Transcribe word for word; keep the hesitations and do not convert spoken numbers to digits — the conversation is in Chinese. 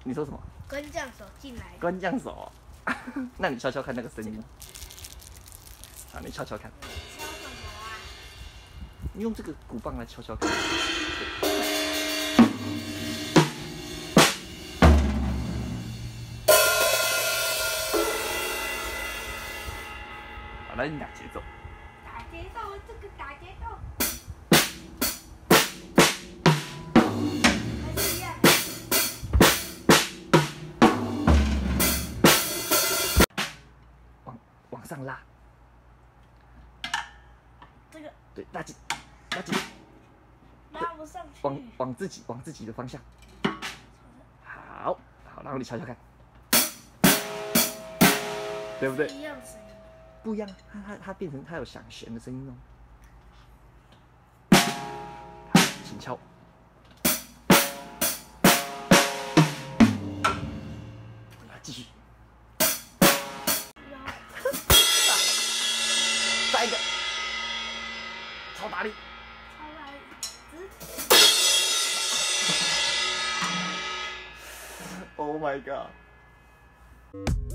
你说什么？ 跟将手进来。 关将手。那你敲敲看那个声音。好，你敲敲看。 敲什么啊？ 你用这个鼓棒来敲敲看。好，来你打节奏。 打节奏，这个打节奏。还是一样。 往往上拉。 这个。 对，拉紧，拉紧。 拉不上去。 往往自己往自己的方向。好，好，然后你敲敲看，对不对？ 一样声音。 不一样，它它它变成它有响弦的声音哦。好，请敲。继续。再一个，超大力。 超大力， Oh my god！